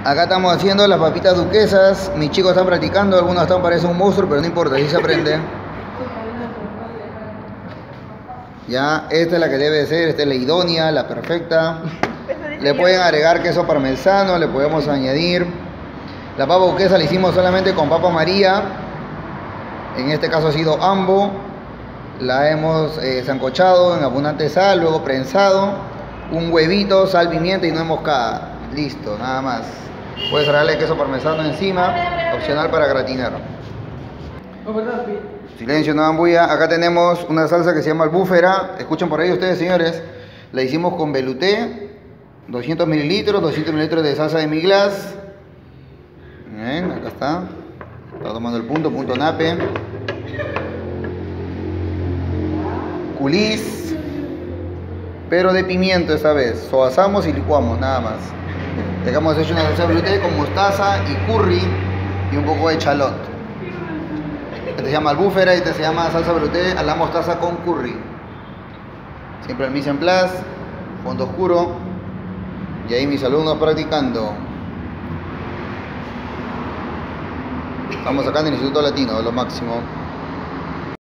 Acá estamos haciendo las papitas duquesas. Mis chicos están practicando, algunos están parecen un monstruo, pero no importa, así se aprende. Ya, esta es la que debe ser, esta es la idónea, la perfecta. Le pueden agregar queso parmesano, le podemos añadir. La papa duquesa la hicimos solamente con papa María. En este caso ha sido ambo. La hemos sancochado en abundante sal, luego prensado. Un huevito, sal, pimienta y nuez moscada. Listo, nada más. Puedes agregarle queso parmesano encima, opcional para gratinar. Silencio, no ambuya. Acá tenemos una salsa que se llama albúfera. Escuchen por ahí ustedes, señores. La hicimos con velouté, 200 mililitros, 200 mililitros de salsa de mi glass. Bien, acá está. Está tomando el punto nape. Culis, pero de pimiento esta vez. Soazamos y licuamos, nada más. Dejamos hecho una salsa de velouté con mostaza y curry y un poco de chalot. Este se llama albúfera y este se llama salsa velouté a la mostaza con curry. Siempre el mise en place, fondo oscuro. Y ahí mis alumnos practicando. Estamos acá en el Instituto Latino, lo máximo.